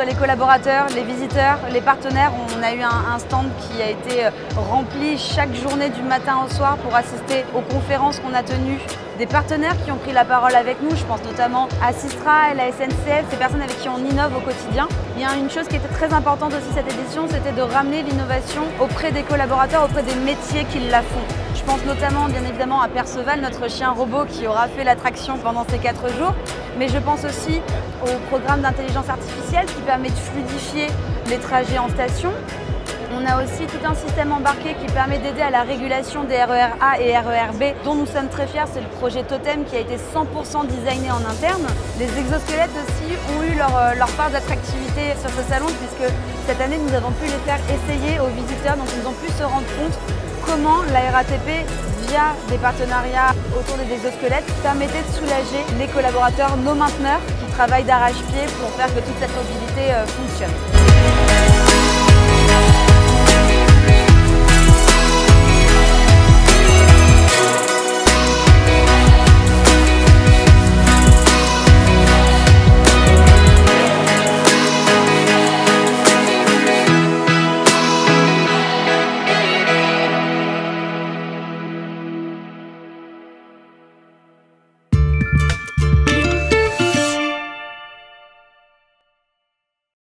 soit les collaborateurs, les visiteurs, les partenaires. On a eu un stand qui a été rempli chaque journée du matin au soir pour assister aux conférences qu'on a tenues. Des partenaires qui ont pris la parole avec nous, je pense notamment à Systra et la SNCF, ces personnes avec qui on innove au quotidien. Il y a une chose qui était très importante aussi cette édition, c'était de ramener l'innovation auprès des collaborateurs, auprès des métiers qui la font. Je pense notamment bien évidemment à Perceval, notre chien robot qui aura fait l'attraction pendant ces 4 jours, mais je pense aussi au programme d'intelligence artificielle qui permet de fluidifier les trajets en station. On a aussi tout un système embarqué qui permet d'aider à la régulation des RER A et RER B, dont nous sommes très fiers. C'est le projet Totem qui a été 100% designé en interne. Les exosquelettes aussi ont eu leur part d'attractivité sur ce salon, puisque cette année nous avons pu les faire essayer aux visiteurs, donc ils ont pu se rendre compte comment la RATP, via des partenariats autour des exosquelettes, permettait de soulager les collaborateurs, nos mainteneurs, qui travaillent d'arrache-pied pour faire que toute cette mobilité fonctionne.